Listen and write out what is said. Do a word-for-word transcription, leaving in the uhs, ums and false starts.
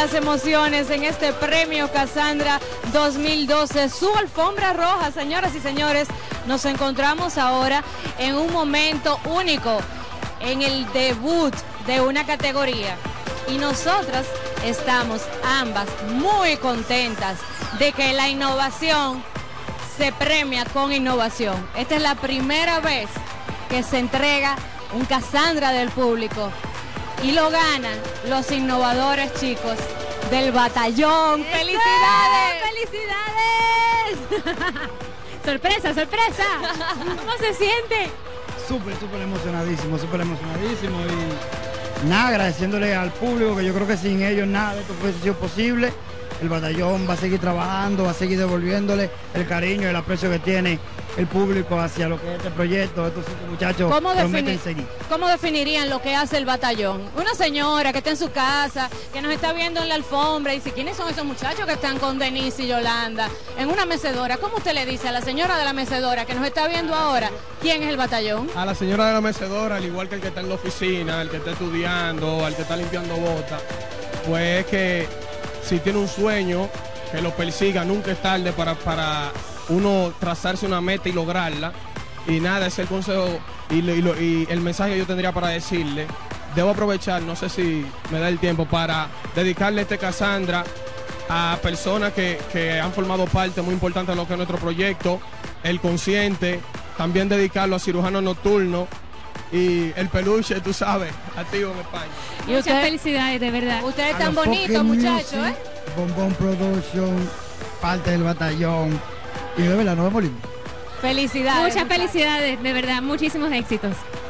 las emociones en este premio Casandra dos mil doce, su alfombra roja. Señoras y señores, nos encontramos ahora en un momento único, en el debut de una categoría, y nosotras estamos ambas muy contentas de que la innovación se premia con innovación. Esta es la primera vez que se entrega un Casandra del público y lo ganan los innovadores chicos del batallón. ¡Eso! ¡Felicidades! ¡Felicidades! ¡Sorpresa, sorpresa! ¿Cómo se siente? Súper, súper emocionadísimo, súper emocionadísimo y nada, agradeciéndole al público, que yo creo que sin ellos nada de esto hubiese sido posible. El batallón va a seguir trabajando, va a seguir devolviéndole el cariño y el aprecio que tiene el público hacia lo que es este proyecto. Estos cinco muchachos ¿Cómo, prometen defini- seguir. ¿Cómo definirían lo que hace el batallón? Una señora que está en su casa, que nos está viendo en la alfombra y dice, ¿quiénes son esos muchachos que están con Denise y Yolanda en una mecedora? ¿Cómo usted le dice a la señora de la mecedora que nos está viendo ahora quién es el batallón? A la señora de la mecedora, al igual que el que está en la oficina, el que está estudiando, al que está limpiando botas, pues es que si tiene un sueño, que lo persiga, nunca es tarde para, para uno trazarse una meta y lograrla. Y nada, ese es el consejo y, lo- y lo- y el mensaje que yo tendría para decirle. Debo aprovechar, no sé si me da el tiempo, para dedicarle este Casandra a personas que, que han formado parte muy importante de lo que es nuestro proyecto, el consciente, también dedicarlo a cirujanos nocturnos y el peluche, tú sabes, activo en España. ¿Y Muchas usted? felicidades, de verdad. Ustedes A tan los bonitos, Pocket muchachos, Music, ¿eh? Bombón Production, parte del batallón. Y de verdad, nos vemos lindos. Felicidades. Muchas muchachos. felicidades, de verdad. Muchísimos éxitos.